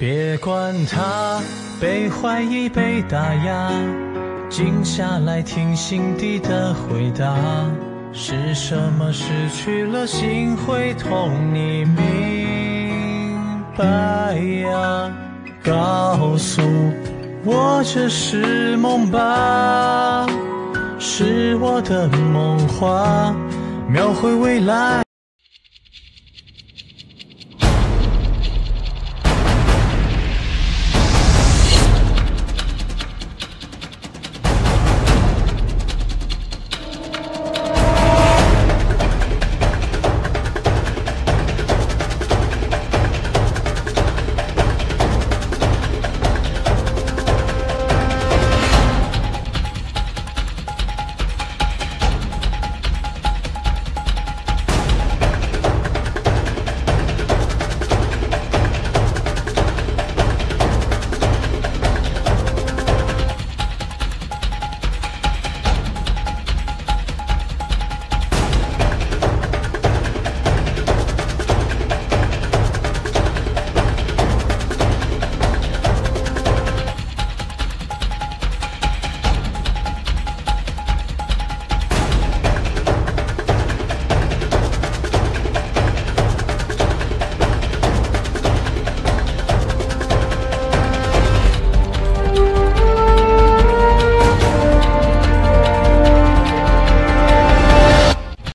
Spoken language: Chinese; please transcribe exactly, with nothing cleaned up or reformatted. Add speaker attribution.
Speaker 1: 别管他被怀疑被打压，静下来听心底的回答，是什么失去了心会痛，你明白呀？告诉我这是梦吧，是我的梦话，描绘未来。